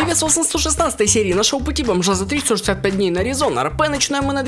Приветствую вас на 116 серии нашего пути бомжа за 365 дней на Arizona РП. Начинаем мы на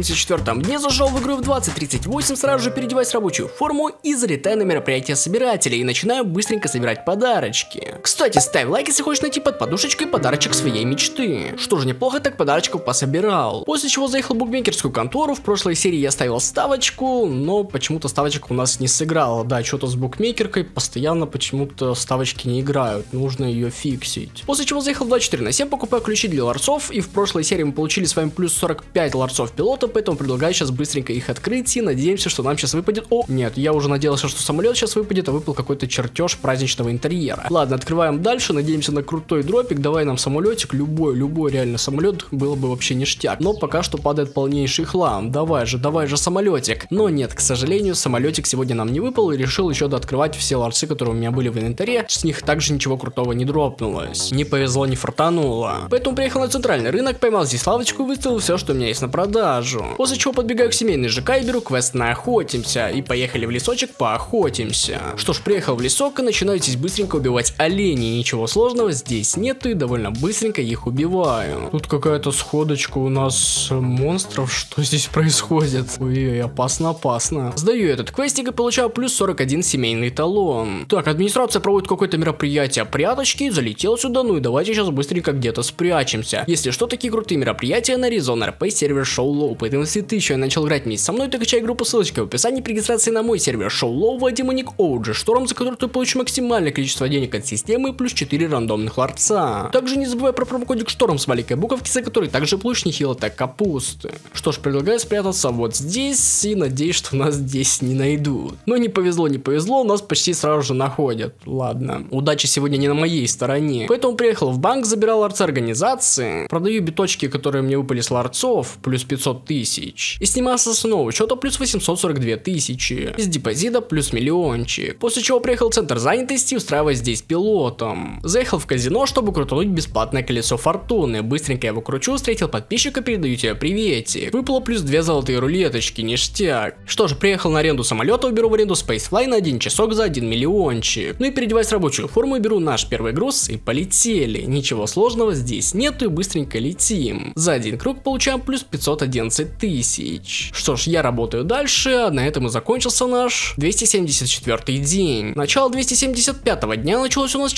274 дне. Зашел в игру в 20:38, сразу же переодеваюсь в рабочую форму и залетаю на мероприятие собирателей. И начинаю быстренько собирать подарочки. Кстати, ставь лайк, если хочешь найти под подушечкой подарочек своей мечты. Что же, неплохо так подарочков пособирал. После чего заехал в букмекерскую контору. В прошлой серии я ставил ставочку, но почему-то ставочка у нас не сыграла. Да, что-то с букмекеркой постоянно почему-то ставочки не играют. Нужно ее фиксить. После чего заехал в 24/7, покупаю ключи для ларцов, и в прошлой серии мы получили с вами плюс 45 ларцов пилота, поэтому предлагаю сейчас быстренько их открыть и надеемся, что нам сейчас выпадет... О, нет, я уже надеялся, что самолет сейчас выпадет, а выпал какой-то чертеж праздничного интерьера. Ладно, открываем дальше, надеемся на крутой дропик, давай нам самолетик, любой реально самолет, было бы вообще ништяк. Но пока что падает полнейший хлам, давай же самолетик. Но нет, к сожалению, самолетик сегодня нам не выпал, и решил еще дооткрывать все ларцы, которые у меня были в инвентаре, с них также ничего крутого не дропнулось. Не повезло, не фартануло. Поэтому приехал на центральный рынок, поймал здесь лавочку и выставил все, что у меня есть на продажу. После чего подбегаю к семейной ЖК и беру квест на охотимся. И поехали в лесочек поохотимся. Что ж, приехал в лесок и начинаю здесь быстренько убивать оленей. Ничего сложного здесь нету и довольно быстренько их убиваю. Тут какая-то сходочка у нас монстров. Что здесь происходит? Ой, опасно. Сдаю этот квестик и получаю плюс 41 семейный талон. Так, администрация проводит какое-то мероприятие пряточки. Залетел сюда, ну и давайте сейчас быстренько где-то спрячемся. Если что, такие крутые мероприятия на Arizona РП сервер Show Low. Поэтому если ты еще начал играть вместе со мной, то качай игру по ссылочке в описании при регистрации на мой сервер Show Low, вводи мой ник OG Шторм, за который ты получишь максимальное количество денег от системы плюс 4 рандомных ларца. Также не забывай про промокодик Шторм с маленькой буковки, за который также получишь нехило так капусты. Что ж, предлагаю спрятаться вот здесь и надеюсь, что нас здесь не найдут. Но не повезло, нас почти сразу же находят. Ладно, удача сегодня не на моей стороне. Поэтому приехал в банк, забирал ларцы организации, продаю биточки, которые мне выпали с ларцов, плюс 500 тысяч, и снимался с нового счета плюс 842 тысячи, из депозита плюс миллиончик. После чего приехал в центр занятости, устраиваясь здесь пилотом. Заехал в казино, чтобы крутануть бесплатное колесо фортуны. Быстренько я его кручу, встретил подписчика, передаю тебе приветик. Выпало плюс 2 золотые рулеточки, ништяк. Что же, приехал на аренду самолета, беру в аренду Spacefly на 1 часок за 1 миллиончик. Ну и переодеваюсь в рабочую форму и беру наш первый груз и полетели. Ничего сложного здесь нету и быстренько летим. За один круг получаем плюс 511 тысяч. Что ж, я работаю дальше, а на этом и закончился наш 274 день. Начало 275 дня началось у нас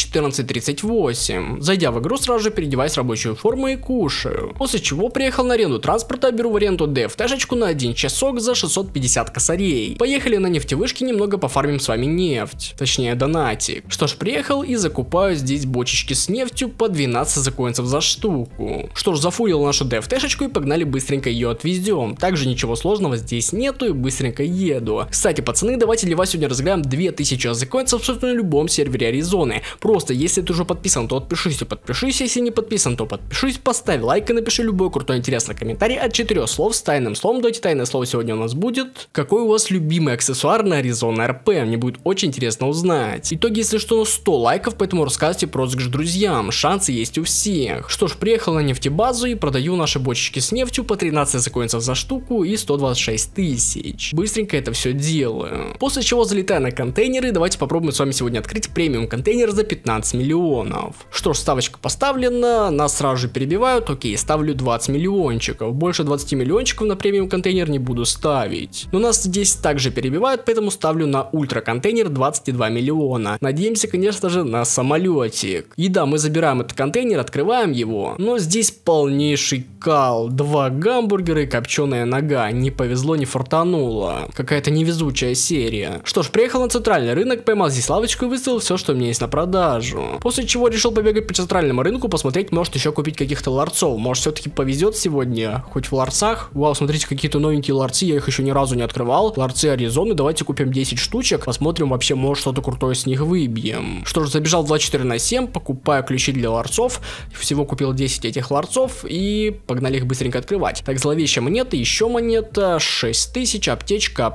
14:38. Зайдя в игру, сразу же переодеваюсь в рабочую форму и кушаю. После чего приехал на аренду транспорта, беру в аренду DFT-шечку на 1 часок за 650 косарей. Поехали на нефтевышке, немного пофармим с вами нефть. Точнее, донатик. Что ж, приехал и закупаю здесь бочечки с нефтью по 12 закоинцев за штуку. Что ж, зафулил нашу DFT-шечку и погнали быстренько ее отвезем. Также ничего сложного здесь нету и быстренько еду. Кстати, пацаны, давайте для вас сегодня разыграем 2000 закоинцев абсолютно на любом сервере Аризоны. Просто, если ты уже подписан, то подпишись, если не подписан, то подпишись, поставь лайк и напиши любой крутой интересный комментарий от 4 слов с тайным словом. Давайте тайное слово сегодня у нас будет. Какой у вас любимый аксессуар на Arizona РП? Мне будет очень интересно узнать. Итоги, если что, 100 лайков, поэтому рассказывайте про розыгрыш друзьям. Шансы есть у всех. Что ж, приехал на нефтебазу и продаю наши бочечки с нефтью по 13 закоинцев за штуку и 126 тысяч. Быстренько это все делаю. После чего залетаю на контейнеры. Давайте попробуем с вами сегодня открыть премиум контейнер за 15 миллионов. Что ж, ставочка поставлена, нас сразу же перебивают. Окей, ставлю 20 миллиончиков. Больше 20 миллиончиков на премиум контейнер не буду ставить. Но нас здесь также перебивают, поэтому ставлю на ультра контейнер 22 миллиона. Надеемся, конечно же, на самолетик. И да, мы забираем этот контейнер, открываем его. Но здесь полнейший кал. 2 гамбургера и копченая нога. Не повезло, не фартануло. Какая-то невезучая серия. Что ж, приехал на центральный рынок, поймал здесь лавочку и выставил все, что у меня есть на продажу. После чего решил побегать по центральному рынку, посмотреть, может еще купить каких-то ларцов. Может все-таки повезет сегодня, хоть в ларцах. Вау, смотрите, какие-то новенькие ларцы, я их еще ни разу не открывал. Ларцы Аризоны, давайте купим 10 штучек, посмотрим вообще, может что-то крутое с них выбьем. Что ж, забежал в 24/7, покупаю ключи для ларцов. Всего купил 10 этих ларцов и погнали их быстренько открывать. Так, зловещая монета, еще монета, 6000, аптечка,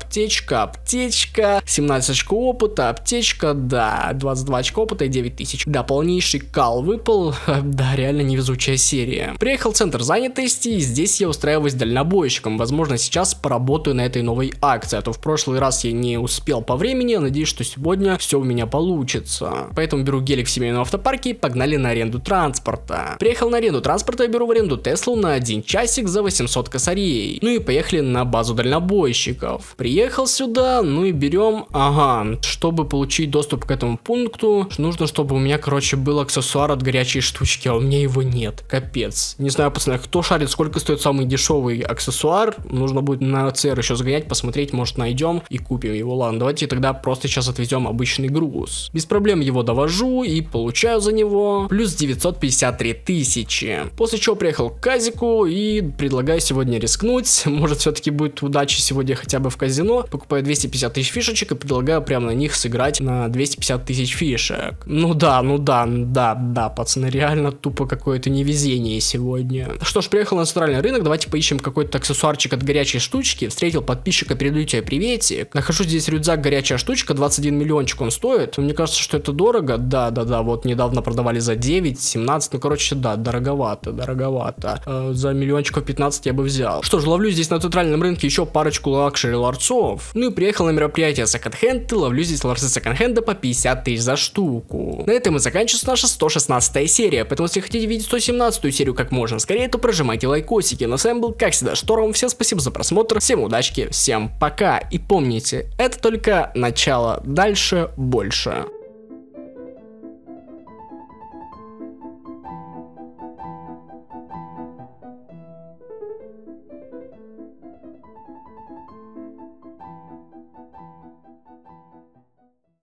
17 очков опыта, аптечка, да, 22 очка опыта и 9000. Да, полнейший кал выпал, да, реально невезучая серия. Приехал в центр занятости и здесь я устраиваюсь дальнобойщиком. Возможно, сейчас поработаю на этой новой акции, а то в прошлый раз я не успел по времени, надеюсь, что сегодня все у меня получится. Поэтому беру гелик в семейном автопарке и погнали на аренду аренду транспорта. Приехал на аренду транспорта, я беру в аренду Теслу на 1 часик за 800 косарей. Ну и поехали на базу дальнобойщиков. Приехал сюда, ну и берем, чтобы получить доступ к этому пункту, нужно, чтобы у меня, короче, был аксессуар от горячей штучки, а у меня его нет. Капец. Не знаю, пацаны, кто шарит, сколько стоит самый дешевый аксессуар, нужно будет на ЦР еще сгонять, посмотреть, может найдем и купим его. Ладно, давайте тогда просто сейчас отвезем обычный груз. Без проблем его довожу и получаю за него плюс 953 тысячи. После чего приехал к Казику и предлагаю сегодня рискнуть. Может, все-таки будет удача сегодня хотя бы в казино. Покупаю 250 тысяч фишечек и предлагаю прямо на них сыграть на 250 тысяч фишек. Ну да, пацаны, реально тупо какое-то невезение сегодня. Что ж, приехал на центральный рынок, давайте поищем какой-то аксессуарчик от горячей штучки. Встретил подписчика, передаю тебе приветик. Нахожу здесь рюкзак горячая штучка, 21 миллиончик он стоит. Мне кажется, что это дорого. Да, вот недавно продавали за 9, 17, ну короче, да, дороговато. За миллиончиков 15 я бы взял. Что ж, ловлю здесь на центральном рынке еще парочку лакшери ларцов. Ну и приехал на мероприятие секонд-хенд и ловлю здесь ларцы секонд-хенда по 50 тысяч за штуку. На этом и заканчивается наша 116 серия, поэтому если хотите видеть 117 серию как можно скорее, то прожимайте лайкосики. Но с вами был, как всегда, Шторм, всем спасибо за просмотр, всем удачки, всем пока. И помните, это только начало, дальше больше.